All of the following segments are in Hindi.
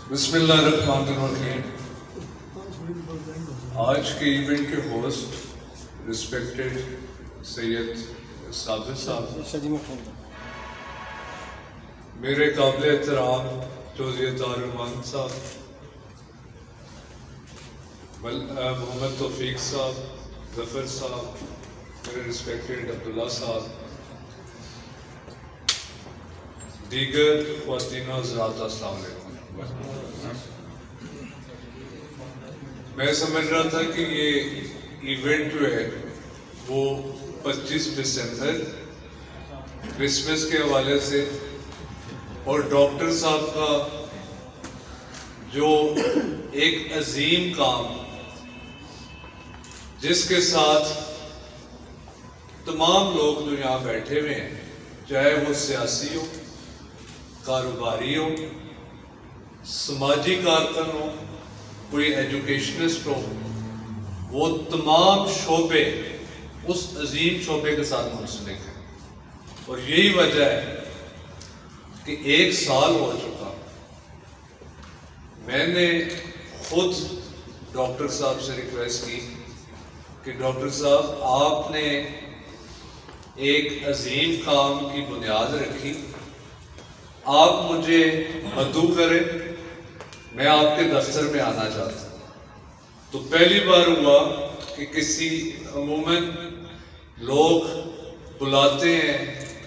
बिस्मिल्लाहिर्रहमानिर्रहीम। आज के इवेंट के होस्ट रिस्पेक्टेड सैयद साबिर साहब, मेरे काबिल एहतराम चौधरी तारुमान साहब, मोहम्मद तौफीक साहब, जफर साहब, मेरे रिस्पेक्टेड अब्दुल्ला साहब, दीगर ख्वातीन हज़रात, अस्सलाम वालेकुम। मैं समझ रहा था कि ये इवेंट जो है वो 25 दिसंबर क्रिसमस के हवाले से और डॉक्टर साहब का जो एक अजीम काम जिसके साथ तमाम लोग जो यहाँ बैठे हुए हैं, चाहे वो सियासी हो, कारोबारी हो, समाजी कारकुन हो, कोई एजुकेशनिस्ट हो, वो तमाम शोबे उस अजीम शोबे के साथ मुंसलिक है। और यही वजह है कि 1 साल हो चुका, मैंने खुद डॉक्टर साहब से रिक्वेस्ट की कि डॉक्टर साहब आपने एक अजीम काम की बुनियाद रखी, आप मुझे मदऊ करें, मैं आपके दफ्तर में आना चाहता हूँ। तो पहली बार हुआ कि किसी अमूमन लोग बुलाते हैं,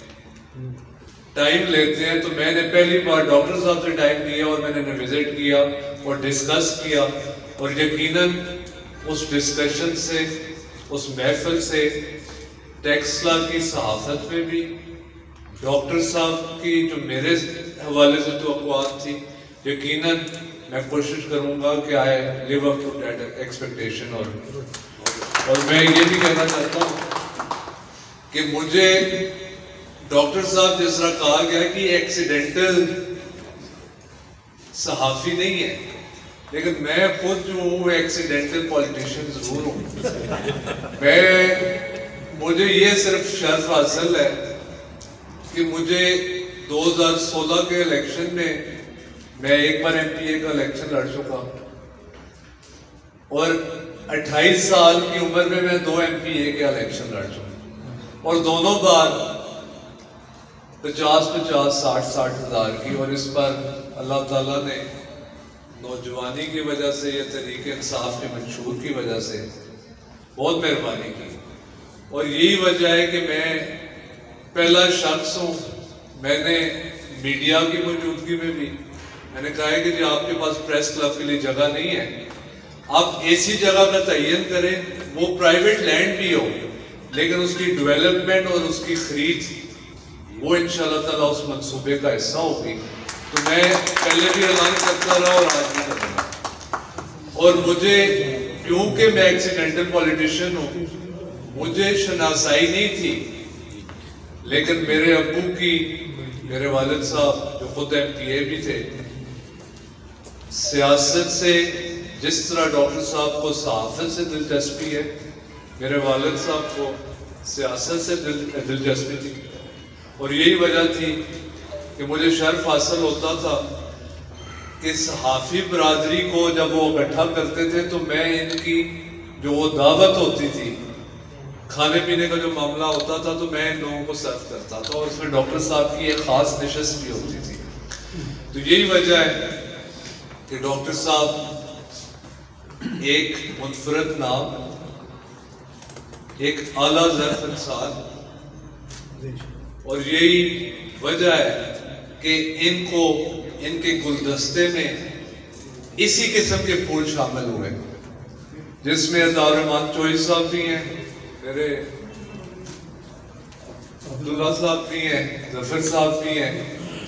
टाइम लेते हैं, तो मैंने पहली बार डॉक्टर साहब से टाइम लिया और मैंने विजिट किया और डिस्कस किया, और यकीनन उस डिस्कशन से, उस महफिल से टेक्सला की सहाफत में भी डॉक्टर साहब की जो मेरे हवाले से तवक्कुआत थी, यकीनन मैं कोशिश करूंगा कि I live up to that expectation. और मैं ये भी कहना चाहता हूँ कि मुझे डॉक्टर साहब जिस तरह कहा गया कि एक्सीडेंटल सहाफ़ी नहीं है, लेकिन मैं खुद जो हूँ एक्सीडेंटल पॉलिटिशियन जरूर हूँ। मुझे ये सिर्फ शर्फ हासिल है कि मुझे 2016 के इलेक्शन में मैं एक बार MPA का इलेक्शन लड़ चुका, और 28 साल की उम्र में मैं 2 MPA के इलेक्शन लड़ चुका, और दोनों बार 50-50, 60-60 हज़ार की। और इस पर अल्लाह ताला ने नौजवानी की वजह से या तरीके इंसाफ के मंशूर की वजह से बहुत मेहरबानी की, और यही वजह है कि मैं पहला शख्स हूँ। मैंने मीडिया की मौजूदगी में भी मैंने कहा है कि जी आपके पास प्रेस क्लब के लिए जगह नहीं है, आप ऐसी जगह का तयन करें, वो प्राइवेट लैंड भी हो, लेकिन उसकी डेवलपमेंट और उसकी खरीद वो इंशाल्लाह ताला उस मंसूबे का हिस्सा होगी। तो मैं पहले भी ऐलान करता रहा और आज भी करूँगा। और मुझे, क्योंकि मैं एक्सीडेंटल पॉलिटिशियन हूँ, मुझे शनासाई नहीं थी, लेकिन मेरे अब्बू की, मेरे वालिद साहब जो खुद MPA भी थे, सियासत से जिस तरह डॉक्टर साहब को सहाफत से दिलचस्पी है, मेरे वालिद साहब को सियासत से दिलचस्पी थी। और यही वजह थी कि मुझे शर्फ हासिल होता था कि सहाफ़ी बरादरी को जब वो इकट्ठा करते थे तो मैं इनकी जो वो दावत होती थी, खाने पीने का जो मामला होता था, तो मैं इन लोगों को सर्व करता था, और उसमें डॉक्टर साहब की एक ख़ास नशस्त भी होती थी। तो यही वजह है कि डॉक्टर साहब एक मुनफरद नाम, एक आला ज़र्फ़ इंसान, और यही वजह है कि इनको, इनके गुलदस्ते में इसी किस्म के फूल शामिल हुए, जिसमें तारुमान चौधरी साहब भी हैं, मेरे अब्दुल्ला साहब भी हैं, जफर साहब भी हैं,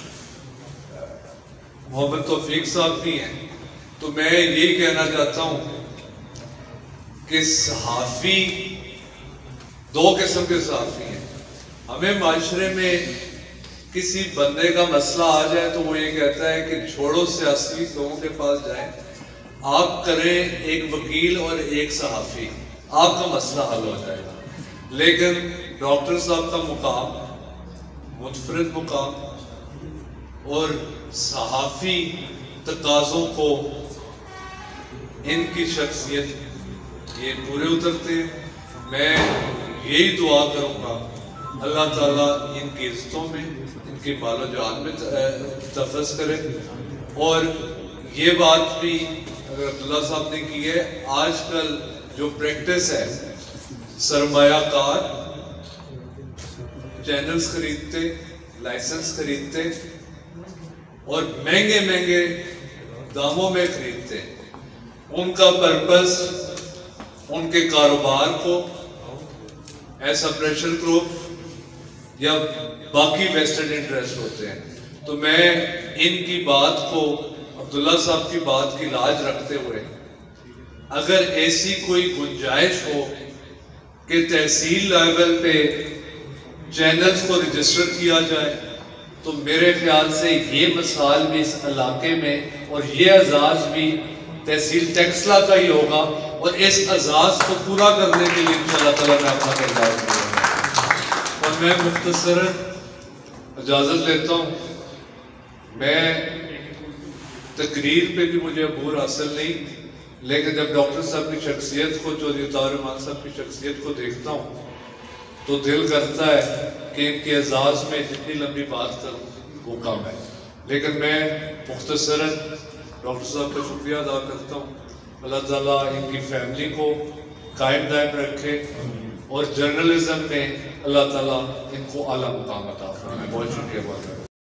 मोहम्मद तौफीक साहब भी हैं। तो मैं यही कहना चाहता हूँ कि सहाफ़ी 2 किस्म के सहाफ़ी हैं। हमें माशरे में किसी बंदे का मसला आ जाए तो वो ये कहता है कि छोड़ो सियासी लोगों के पास जाए, आप करें एक वकील और एक सहाफ़ी, आपका मसला हल हो जाएगा। लेकिन डॉक्टर साहब का मुकाम मुनफरिद मुकाम और सहाफ़ी तकाज़ों को इनकी शख्सियत ये पूरे उतरते हैं। मैं यही दुआ करूँगा अल्लाह ताला इनकी इज्जतों में, इनकी मालो जान में तफज़ करे। और ये बात भी अगर अब्दुल्ला साहब ने की है, आजकल जो प्रैक्टिस है सरमायाकार चैनल्स खरीदते, लाइसेंस खरीदते और महंगे महंगे दामों में खरीदते, उनका पर्पस उनके कारोबार को ऐसा प्रेशर ग्रुप या बाकी वेस्टेड इंटरेस्ट होते हैं। तो मैं इनकी बात को, अब्दुल्ला साहब की बात की लाज रखते हुए, अगर ऐसी कोई गुंजाइश हो कि तहसील लेवल पे चैनल्स को रजिस्टर किया जाए, तो मेरे ख्याल से ये मिसाल भी इस इलाके में और ये एजाज भी तहसील टेक्सला का ही होगा। और इस एजाज को पूरा करने के लिए इंशाअल्लाह ताला मैं अपना किरदार करूँगा। और मैं मुख्तसरन इजाज़त लेता हूँ। मैं तकरीर पे भी मुझे अबूर हासिल नहीं, लेकिन जब डॉक्टर साहब की शख्सियत को, चौधरी ताहिर रहमान साहब की शख्सियत को देखता हूँ तो दिल करता है कि इनके एजाज में जितनी लंबी बात करूँ वो कम है। लेकिन मैं मुख्तसरन डॉक्टर साहब का शुक्रिया अदा करता हूँ। अल्लाह ताला इनकी फैमिली को कायम दायम रखे और जर्नलिज्म में अल्लाह ताला इनको आला मुकाम अता फरमाए। बहुत शुक्रिया।